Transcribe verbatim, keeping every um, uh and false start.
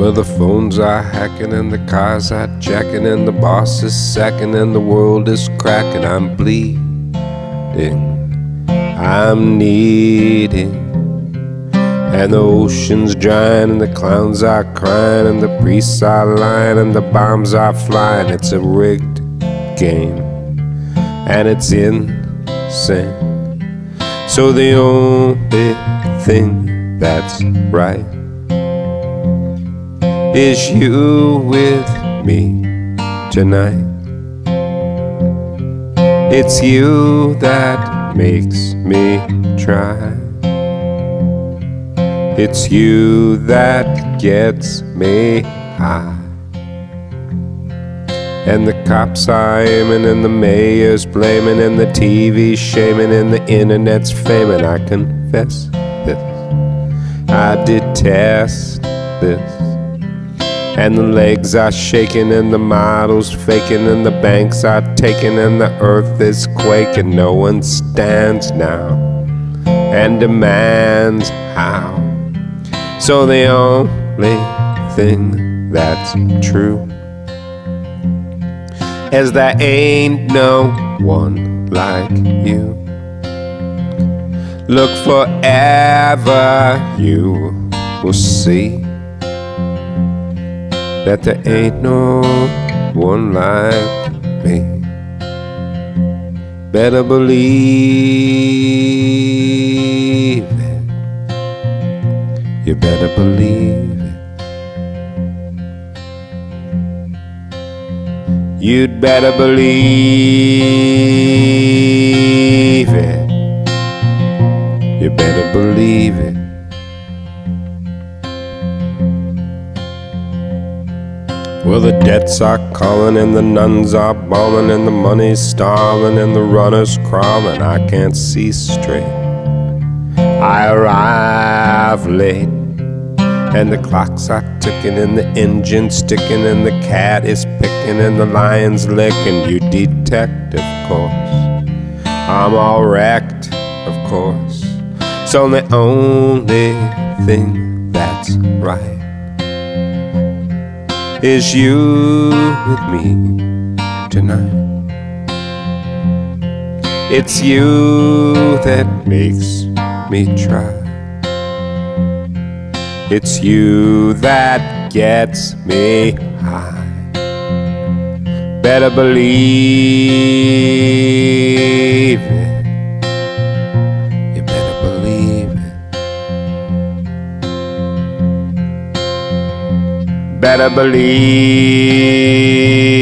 Well, the phones are hacking and the cars are jacking and the boss is sacking and the world is cracking. I'm bleeding, I'm needing, and the ocean's drying and the clowns are crying and the priests are lying and the bombs are flying. It's a rigged game and it's insane. So the only thing that's right is you with me tonight. It's you that makes me try. It's you that gets me high. And the cops are aiming and the mayor's blaming and the T V's shaming and the internet's faming. I confess this, I detest this. And the legs are shaking and the models faking and the banks are taking and the earth is quaking. No one stands now and demands how. So the only thing that's true is there ain't no one like you. Look forever, you will see that there ain't no one like me. Better believe it. You better believe it. You'd better believe it. You better believe it. Well, the debts are calling and the nuns are bawling and the money's stalling and the runner's crawling. I can't see straight. I arrive late and the clocks are ticking and the engine's sticking and the cat is picking and the lion's licking. You detect, of course, I'm all wrecked, of course. So the only thing that's right is you with me tonight. It's you that makes me try. It's you that gets me high. Better believe it. You better believe it. Better believe